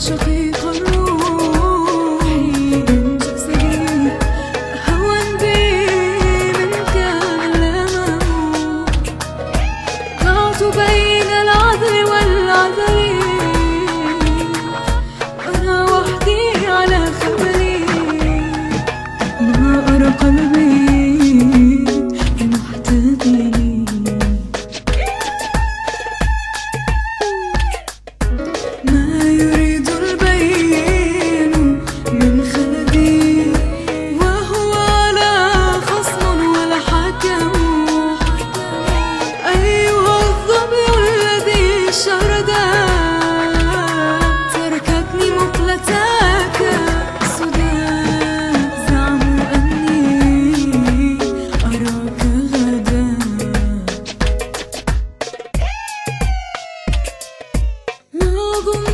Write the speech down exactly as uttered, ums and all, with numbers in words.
شقيق الروح من جسدي هوى بي من كان لا مموت. ضعت بين العذر والعذر وأنا وحدي على خبري، ما أرى قلبي محتدي. ما يريد البين من خلدي وهو لا خصم ولا حكم. أيها الظبي الذي شردا تركتني مقلتاك سدى. زعموا أني أراك غدا. ما أظن